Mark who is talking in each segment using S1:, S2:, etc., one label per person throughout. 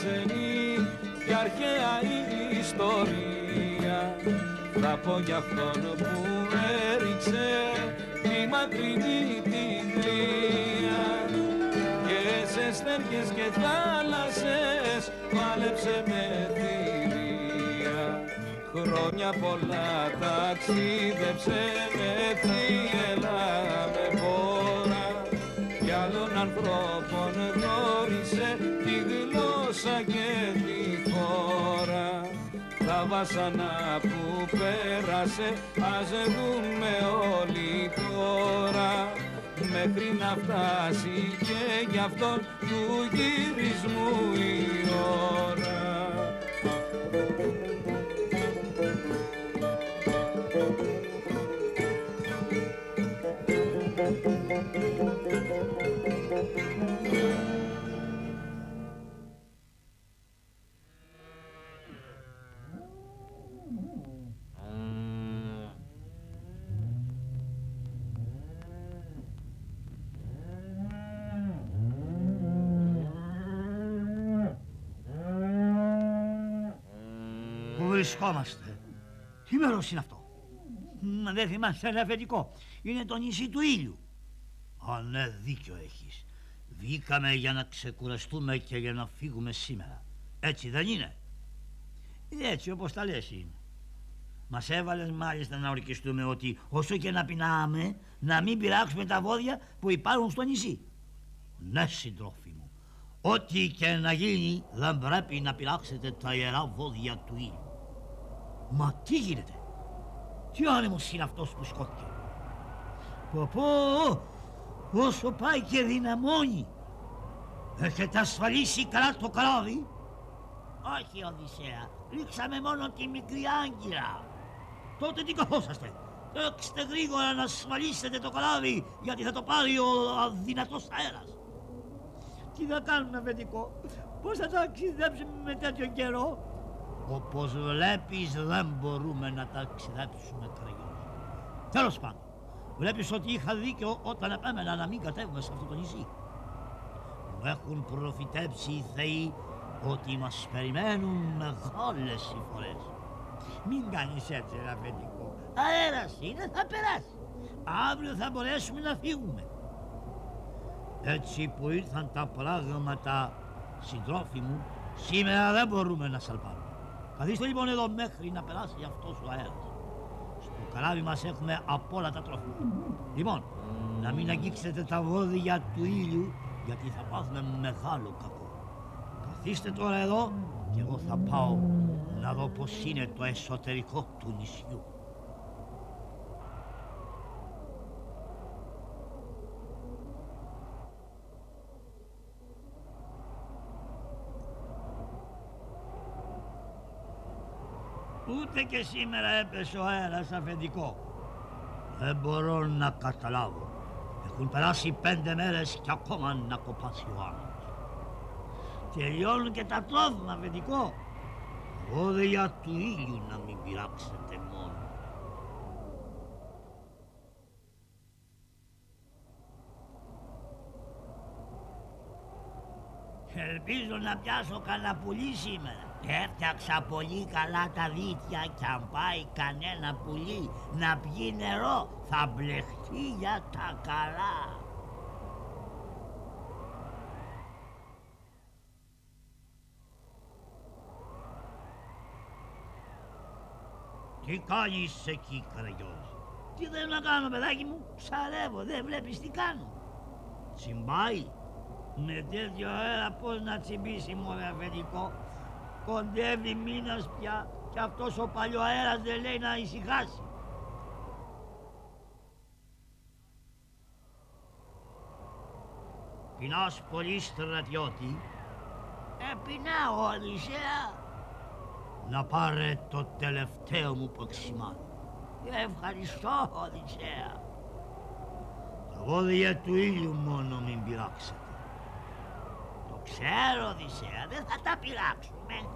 S1: ξένη και αρχαία ιστορία. Θα πω κι αυτόν που έριξε τη μακρινή την κρύα και σε στέρκες και θάλασσες πάλεψε με θηρία. Χρόνια πολλά ταξίδεψε με θύελα με πόρα κι άλλων ανθρώπων γνώρισε τη γλώσσα και τη χώρα. Τα βάσανα που πέρασε ας δούμε όλοι τώρα μέχρι να φτάσει και γι' αυτόν του γυρισμού η ώρα.
S2: Πού βρισκόμαστε? Τι μέρος είναι αυτό? Μα δεν θυμάσαι ένα αφεντικό. Είναι το νησί του ήλιου. Α, ναι, δίκιο έχεις. Βγήκαμε για να ξεκουραστούμε και για να φύγουμε σήμερα. Έτσι δεν είναι? Έτσι όπως τα λες είναι. Μας έβαλες μάλιστα να ορκιστούμε ότι όσο και να πεινάμε να μην πειράξουμε τα βόδια που υπάρχουν στο νησί. Ναι, συντρόφοι μου, ό,τι και να γίνει δεν πρέπει να πειράξετε τα ιερά βόδια του ήλιου. Μα τι γίνεται? Τι άνεμος είναι αυτός που σκόθηκε? Πω, όσο πάει και δυναμώνει. Έχετε ασφαλίσει καλά το καράβι? Όχι, Οδυσσέα, ρίξαμε μόνο τη μικρή άγκυρα. Τότε τι καθόσαστε? Τρέξτε γρήγορα να ασφαλίσετε το καράβι, γιατί θα το πάρει ο αδυνατός αέρας. Τι θα κάνουμε, αφεντικό? Πώς θα ταξιδέψουμε με τέτοιο καιρό? Όπως βλέπεις δεν μπορούμε να ταξιδέψουμε κραγιώς. Τέλος πάντων, βλέπεις ότι είχα δίκιο όταν επέμενα να μην κατέβουμε σε αυτό το νησί. Μου έχουν προφητέψει οι θεοί ότι μας περιμένουν μεγάλες συμφορές. Μην κάνεις έτσι, αφεντικό. Αέρας είναι, θα περάσει. Αύριο θα μπορέσουμε να φύγουμε. Έτσι που ήρθαν τα πράγματα, συντρόφοι μου, σήμερα δεν μπορούμε να σαλπάρουμε. Καθίστε λοιπόν εδώ μέχρι να περάσει αυτός ο αέρας. Στο καράβι μας έχουμε απ' όλα τα τρόφιμα. Λοιπόν, να μην αγγίξετε τα βόδια του ήλιου, γιατί θα πάθουμε μεγάλο κακό. Καθίστε τώρα εδώ και εγώ θα πάω να δω πως είναι το εσωτερικό του νησιού. Ούτε και σήμερα έπεσε ο αέρας, αφεντικό. Δεν μπορώ να καταλάβω. Έχουν περάσει 5 μέρες και ακόμα να κοπάσει ο άνεμος. Τελειώνουν και τα τρόφιμα, αφεντικό. Βόδια του ήλιου να μην πειράξετε μόνο. Ελπίζω να πιάσω κανένα πουλί σήμερα. Έφτιαξα πολύ καλά τα δίχτυα κι αν πάει κανένα πουλί να πιει νερό θα μπλεχτεί για τα καλά. Τι κάνεις εκεί, Καραγιώζη? Τι θέλω να κάνω, παιδάκι μου? Ψαρεύω, δεν βλέπεις τι κάνω? Τσιμπάει. Με τέτοιο αέρα πώς να τσιμπήσει, μωρέ αφεντικό? Κοντεύει μήνας πια και αυτός ο παλιοαέρας δεν λέει να ησυχάσει. Πεινάς πολύ, στρατιώτη? Πεινάω, Οδυσσέα. Να πάρε το τελευταίο μου παξιμάδι. Ευχαριστώ, Οδυσσέα. Τα βόδια του ήλιου μόνο μην πειράξετε. Το ξέρω, Οδυσσέα, δεν θα τα πειράξουμε.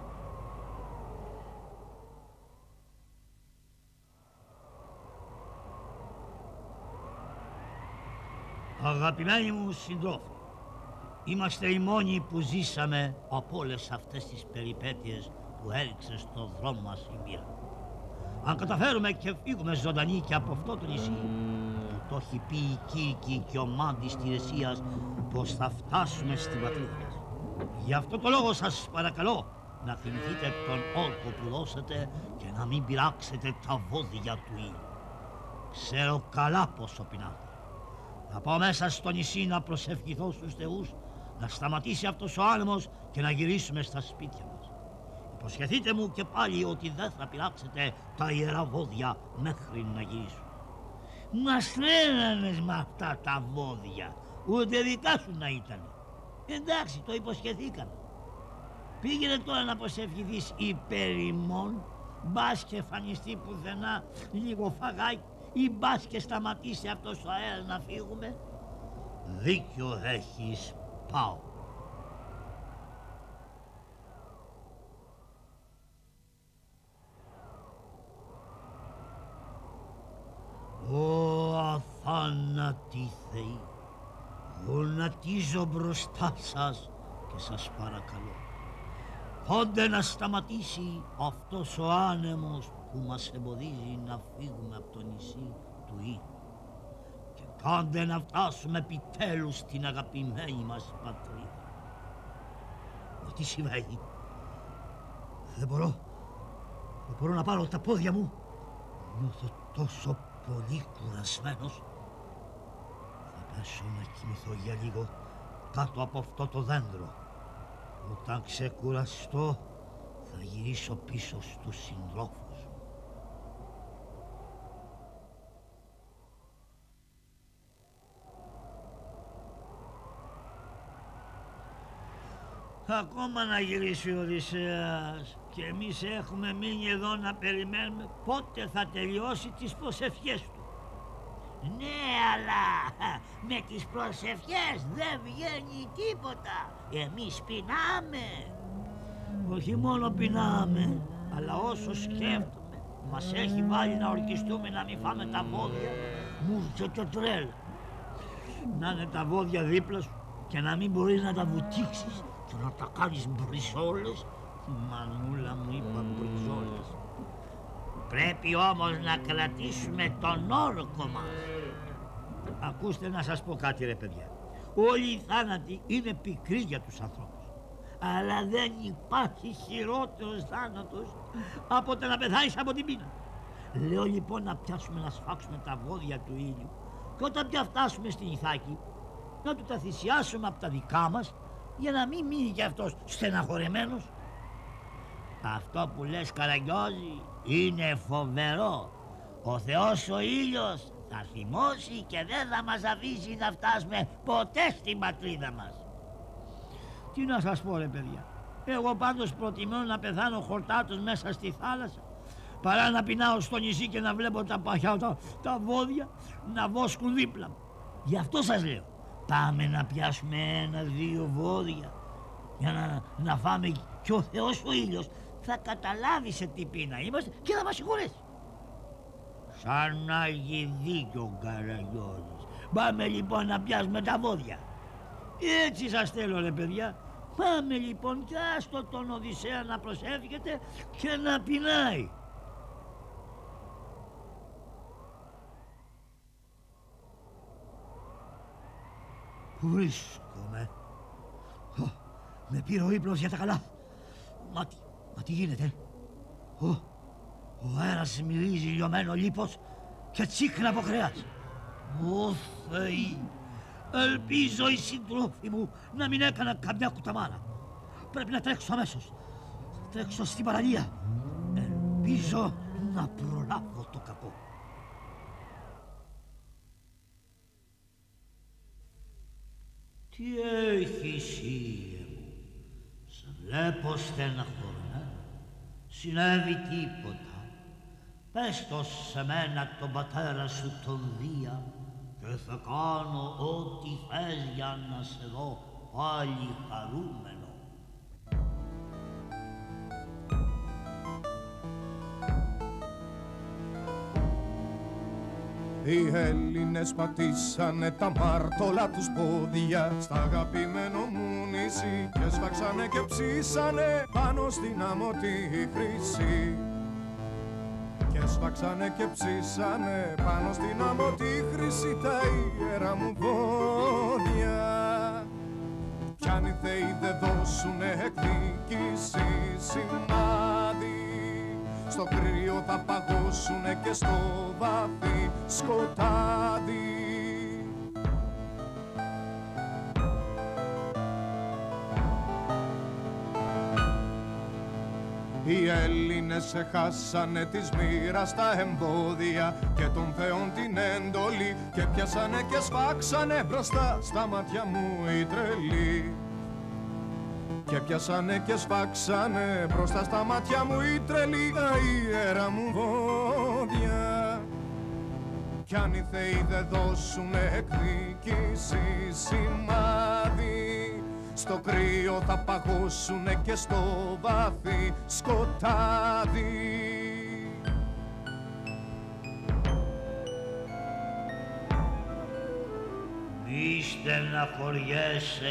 S2: Αγαπημένοι μου συντρόφοι, Είμαστε οι μόνοι που ζήσαμε από όλες αυτές τις περιπέτειες που έριξε στο δρόμο μας η μοίρα. Αν καταφέρουμε και φύγουμε ζωντανοί και από αυτό το νησί, που το έχει πει η Κύρκη και ο Μάντης Τηρεσίας πως θα φτάσουμε στη πατρίδα μας. Γι' αυτό το λόγο σας παρακαλώ να θυμηθείτε τον όρκο που δώσατε και να μην πειράξετε τα βόδια του ήλιου. Ξέρω καλά πόσο πεινάτε. Θα πάω μέσα στο νησί να προσευχηθώ στους θεούς να σταματήσει αυτός ο άνεμος και να γυρίσουμε στα σπίτια μας. Υποσχεθείτε μου και πάλι ότι δεν θα πειράξετε τα ιερά βόδια μέχρι να γυρίσουν. Μας τρένανες με αυτά τα βόδια, ούτε δικά σου να ήταν. Εντάξει, το υποσχεθήκαμε. Πήγαινε τώρα να προσευχηθείς υπέρ ημών, μπας και εμφανιστεί πουθενά λίγο φαγάκι ή μπας και σταματήσει αυτός ο αέρας να φύγουμε. Δίκιο έχεις, πάω. Ω αθάνατοι θεοί, γονατίζω μπροστά σας και σας παρακαλώ. Πότε να σταματήσει αυτός ο άνεμος που μας εμποδίζει να φύγουμε από το νησί του ήλιου και κάντε να φτάσουμε επιτέλους στην αγαπημένη μας πατρίδα. Μα τι συμβαίνει? Δεν μπορώ να πάρω τα πόδια μου. Νιώθω τόσο πολύ κουρασμένος. Θα πέσω να κοιμηθώ για λίγο κάτω από αυτό το δέντρο. Όταν ξεκουραστώ θα γυρίσω πίσω στους συντρόφους μου. Ακόμα να γυρίσει ο Οδυσσέας και εμείς έχουμε μείνει εδώ να περιμένουμε πότε θα τελειώσει τις προσευχές του. Ναι, αλλά με τις προσευχές δεν βγαίνει τίποτα. Εμείς πεινάμε. Όχι μόνο πεινάμε, αλλά όσο σκέφτομαι μας έχει βάλει να ορκιστούμε να μην φάμε τα βόδια, μου έρχεται τρέλα. Να είναι τα βόδια δίπλα σου και να μην μπορείς να τα βουτήξεις και να τα κάνεις μπριζόλες. Μανούλα μου είπα μπριζόλες. Πρέπει όμως να κρατήσουμε τον όρκο μας. Ακούστε να σας πω κάτι ρε παιδιά. Όλοι οι θάνατοι είναι πικροί για τους ανθρώπους. Αλλά δεν υπάρχει χειρότερος θάνατος από το να πεθάνεις από την πείνα. Λέω λοιπόν να πιάσουμε να σφάξουμε τα βόδια του ήλιου και όταν πια φτάσουμε στην Ιθάκη να του τα θυσιάσουμε από τα δικά μας για να μην μείνει κι αυτός στεναχωρεμένος. Αυτό που λες Καραγκιόζη είναι φοβερό. Ο Θεός ο ήλιος θα θυμώσει και δεν θα μας αφήσει να φτάσουμε ποτέ στην πατρίδα μας. Τι να σας πω ρε παιδιά. Εγώ πάντως προτιμώ να πεθάνω χορτάτος μέσα στη θάλασσα παρά να πεινάω στο νησί και να βλέπω τα παχιά τα βόδια να βόσκουν δίπλα μου. Γι' αυτό σας λέω. Πάμε να πιάσουμε 1-2 βόδια για να φάμε και ο Θεός ο ήλιος θα καταλάβει σε τι πείνα είμαστε και θα μας συγχωρέσει. Σαν να έχει δίκιο ο Καραγκιόζης. Πάμε λοιπόν να πιάσουμε τα βόδια. Έτσι σας θέλω ρε παιδιά. Πάμε λοιπόν και άστο τον Οδυσσέα να προσεύχεται και να πεινάει. Πού βρίσκομαι? Με πήρε ο ύπνος για τα καλά. Μα τι γίνεται? Ο αέρας μυρίζει λιωμένο λίπος και τσίχνα από κρέας. Ω Θεοί, ελπίζω οι συντρόφοι μου να μην έκανα καμιά κουταμάρα. Πρέπει να τρέξω αμέσως. Θα τρέξω στην παραλία. Ελπίζω να προλάβω το κακό. Τι έχεις ήλιε μου? Σε βλέπω στεναχωρεμένο. Συνέβη τίποτα? Πες το σε μένα τον πατέρα σου τον Δία και θα κάνω ό,τι θες για να σε δω πάλι χαρούμενο.
S3: Οι Έλληνες πατήσανε τα μάρτωλα τους πόδια στα αγαπημένο μου νησί και σφάξανε και ψήσανε πάνω στην άμμο τη χρυσή. Και σφάξανε και ψήσανε πάνω στην άμμο τη χρυσή τα ιερά μου πόδια. Κι αν οι θεοί δεν δώσουνε εκδίκηση σημάδι, στο κρύο θα παγώσουνε και στο βαθύ σκοτάδι. Οι Έλληνες έχασανε της μοίρας τα εμπόδια και των θεών την έντολη και πιάσανε και σφάξανε μπροστά στα μάτια μου οι τρελοί. Και πιάσανε και σφάξανε μπροστά στα μάτια μου οι τρελοί τα ιερά μου πόδια. Κι αν οι θεοί δεν δώσουνε εκδίκηση σημάδι, στο κρύο θα παγώσουνε και στο βαθύ σκοτάδι.
S2: Μη στεναχωριέσαι,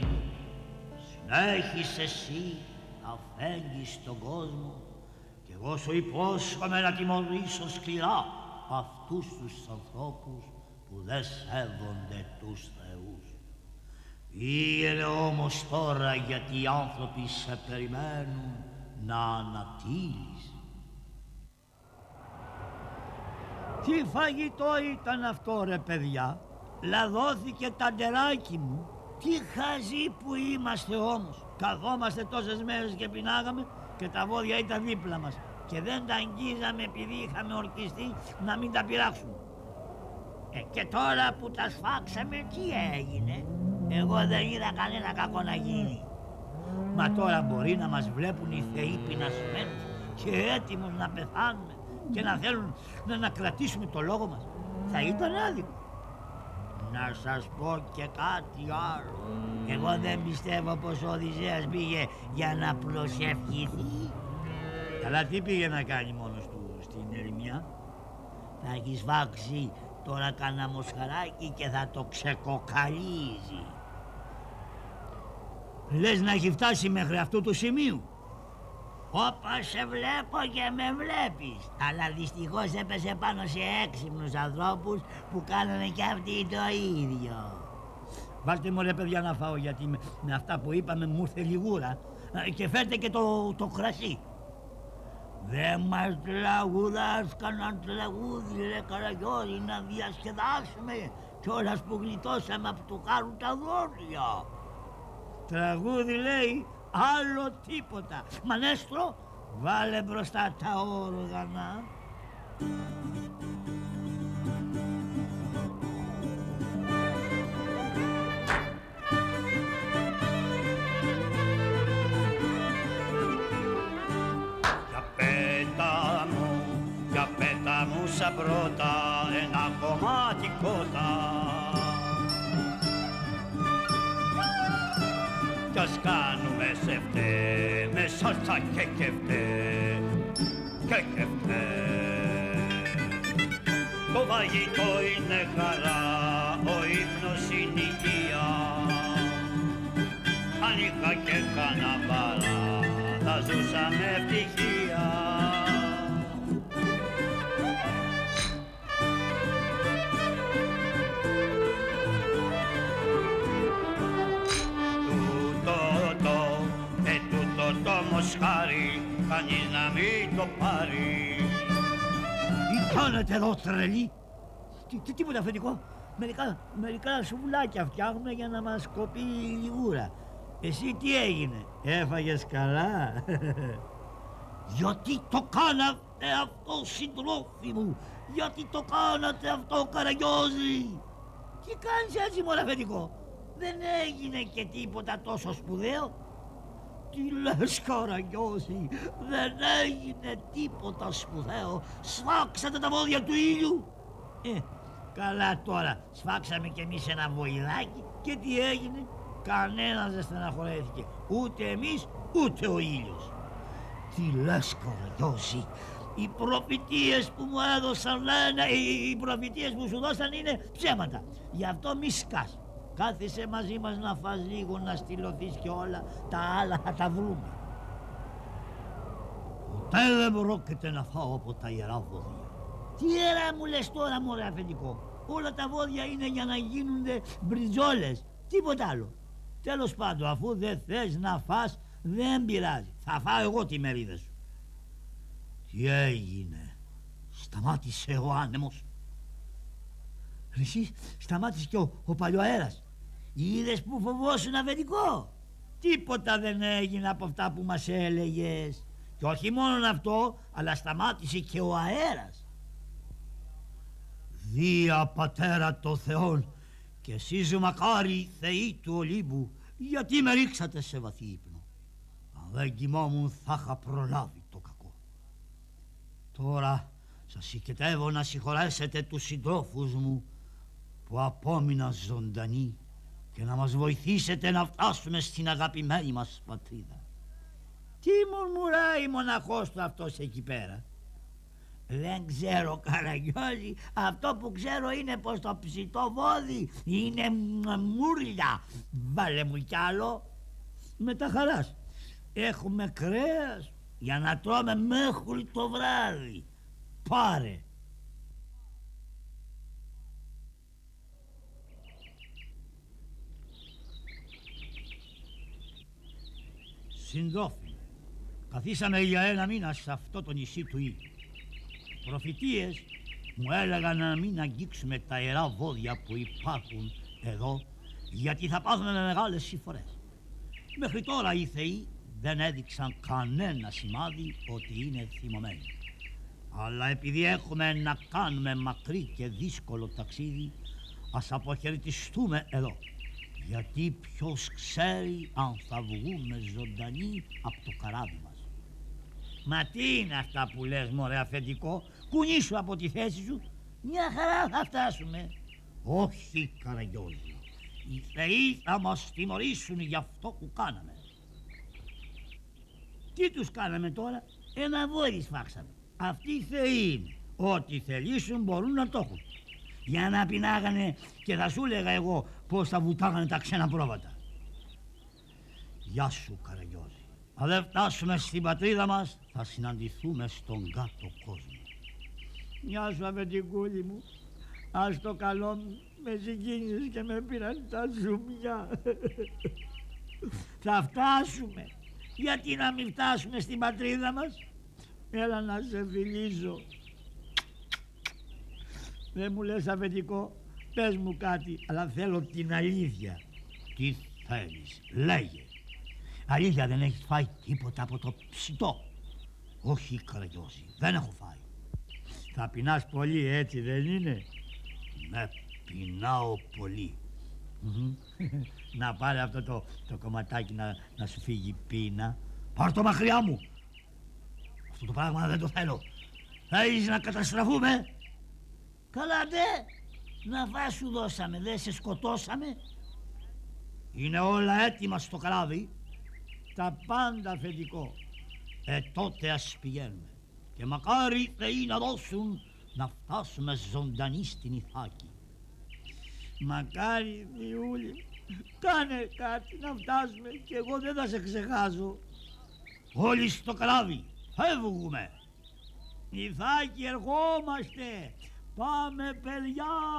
S2: συνέχισε εσύ να φέγγεις τον κόσμο κι εγώ σου υπόσχομαι να τιμωρήσω σκληρά αυτούς τους ανθρώπους που δεν σέβονται τους θεούς. Πήγαινε όμως τώρα γιατί οι άνθρωποι σε περιμένουν να ανατείλεις. Τι φαγητό ήταν αυτό ρε παιδιά, λαδώθηκε τα ντεράκι μου. Τι χαζοί που είμαστε όμως, καθόμαστε τόσες μέρες και πεινάγαμε και τα βόδια ήταν δίπλα μας και δεν τα αγγίζαμε επειδή είχαμε ορκιστεί να μην τα πειράξουμε. Και τώρα που τα σφάξαμε τι έγινε, εγώ δεν είδα κανένα κακό να γίνει. Μα τώρα μπορεί να μας βλέπουν οι θεοί πεινασμένους και έτοιμους να πεθάνουμε και να θέλουν να κρατήσουμε το λόγο μας. Θα ήταν άδικο. Να σας πω και κάτι άλλο. Εγώ δεν πιστεύω πως ο Οδυσσέας πήγε για να προσευχηθεί. Καλά τι πήγε να κάνει μόνος του στην ερημιά. Θα έχει σφάξει τώρα κανένα μοσχαράκι και θα το ξεκοκαλίζει. Λες να έχει φτάσει μέχρι αυτού του σημείου. Όπως σε βλέπω και με βλέπεις. Αλλά δυστυχώς έπεσε πάνω σε έξυπνους ανθρώπους που κάνανε κι αυτοί το ίδιο. Βάλτε μου ρε παιδιά να φάω γιατί με αυτά που είπαμε μου ήρθε λιγούρα. Και φέρτε και το κρασί. Δεν μας τραγουδάς κανένα τραγούδι ρε Καραγιώρη να διασκεδάσουμε κιόλας που γλιτώσαμε από του χάρου τα δόντια. Τραγούδι λέει, άλλο τίποτα. Μανέστρο, βάλε μπροστά τα όργανα. Για πέτα μου σαν πρώτα ένα κομμάτι κότα. Κι ας κάνουμε σε φταί, με σάλτσα και κεφτέ, και κεφτέ. Το φαγητό είναι χαρά, ο ύπνος είναι υγεία. Αν είχα και κανένα παρά, θα ζούσα με ευτυχία. Μοσχάρι, κανείς να μην το πάρει. Τι κάνετε εδώ τρελή? Τίποτα αφεντικό. Μερικά σουβλάκια φτιάχνουμε για να μας κοπεί η λιγούρα. Εσύ τι έγινε, έφαγες καλά? Γιατί το κάνατε αυτό συντρόφι μου? Γιατί το κάνατε αυτό Καραγιώζη? Τι κάνεις έτσι μωρέ αφεντικό? Δεν έγινε και τίποτα τόσο σπουδαίο. Τι λες Καραγιώζη, δεν έγινε τίποτα σπουδαίο. Σφάξατε τα βόδια του ήλιου. Καλά τώρα, σφάξαμε κι εμείς ένα βοηδάκι και τι έγινε? Κανένας δεν στεναχωρέθηκε. Ούτε εμείς, ούτε ο ήλιος. Τι λες Καραγιώζη, Οι προφητείες που μου έδωσαν λένε, οι προφητείες που σου δώσαν είναι ψέματα. Γι' αυτό μη σκάς. Κάθισε μαζί μας να φας λίγο, να στυλωθείς και όλα. Τα άλλα θα τα βρούμε. Ποτέ δεν πρόκειται να φάω από τα ιερά βόδια. Τι ιερά μου λες τώρα, μωρέ αφεντικό? Όλα τα βόδια είναι για να γίνονται μπριτζόλες. Τίποτα άλλο. Τέλος πάντων, αφού δεν θες να φας, δεν πειράζει. Θα φάω εγώ τη μερίδα σου. Τι έγινε? Σταμάτησε ο άνεμος. Εσύ σταμάτησε και ο παλιοαέρας. Είδες που φοβόσουν, αφεντικό? Τίποτα δεν έγινε από αυτά που μας έλεγες. Και όχι μόνο αυτό, αλλά σταμάτησε και ο αέρας. Δία πατέρα το Θεόν, και εσείς μακάρι θεοί του Ολύμπου, γιατί με ρίξατε σε βαθύ ύπνο. Αν δεν κοιμόμουν θα είχα προλάβει το κακό. Τώρα σας συγκετεύω να συγχωρέσετε τους συντρόφους μου που απόμειναν ζωντανοί και να μας βοηθήσετε να φτάσουμε στην αγαπημένη μας πατρίδα. Τι μουρμουράει μοναχός του αυτός εκεί πέρα? Δεν ξέρω, Καραγιώζη. Αυτό που ξέρω είναι πως το ψητό βόδι είναι μουρλια. Βάλε μου κι άλλο. Με τα χαράς. Έχουμε κρέας για να τρώμε μέχρι το βράδυ. Πάρε. Συντρόφοι, καθίσαμε για ένα μήνα σε αυτό το νησί του ήλιου. Προφητείες μου έλεγαν να μην αγγίξουμε τα ιερά βόδια που υπάρχουν εδώ, γιατί θα πάθουμε με μεγάλες συμφορές. Μέχρι τώρα οι θεοί δεν έδειξαν κανένα σημάδι ότι είναι θυμωμένοι. Αλλά επειδή έχουμε να κάνουμε μακρύ και δύσκολο ταξίδι, ας αποχαιρετιστούμε εδώ. Γιατί ποιος ξέρει αν θα βγούμε ζωντανοί από το καράβι μας. Μα τι είναι αυτά που λες, μωρέ αφεντικό? Κουνήσου από τη θέση σου. Μια χαρά θα φτάσουμε. Όχι, Καραγιώζη. Οι θεοί θα μας τιμωρήσουν για αυτό που κάναμε. Τι τους κάναμε τώρα? Ένα βόδι σφάξαμε. Αυτοί οι θεοί είναι. Ό,τι θελήσουν μπορούν να το έχουν. Για να πεινάγανε και θα σου έλεγα εγώ πως θα βουτάγανε τα ξένα πρόβατα. Γεια σου, Καραγιώζη. Αν δεν φτάσουμε στην πατρίδα μας, θα συναντηθούμε στον κάτω κόσμο. Γεια σου, αφεντικούλη μου. Ας το καλό μου, με συγκίνησες και με πήραν τα ζουμιά. Θα φτάσουμε. Γιατί να μην φτάσουμε στην πατρίδα μας? Έλα να σε φιλήσω. Δεν μου λες, αφεντικό, πες μου κάτι, αλλά θέλω την αλήθεια. Τι θέλεις? Λέγε. Αλήθεια, δεν έχεις φάει τίποτα από το ψητό? Όχι, Καραγιώζη, δεν έχω φάει. Θα πεινάς πολύ, έτσι δεν είναι? Ναι, πεινάω πολύ. Να πάρε αυτό το κομματάκι να σου φύγει πείνα. Πάρ' το μακριά μου. Αυτό το πράγμα δεν το θέλω. Θέλεις να καταστραφούμε? Καλά ντε, να φας σου δώσαμε, δεν σε σκοτώσαμε? Είναι όλα έτοιμα στο καράβι. Τα πάντα, αφεντικό. Τότε ας πηγαίνουμε. Και μακάρι οι θεοί να δώσουν να φτάσουμε ζωντανοί στην Ιθάκη. Μακάρι, Διούλη, κάνε κάτι να φτάσουμε και εγώ δεν θα σε ξεχάσω. Όλοι στο καράβι, φεύγουμε. Ιθάκη, ερχόμαστε. Πάμε, παιδιά.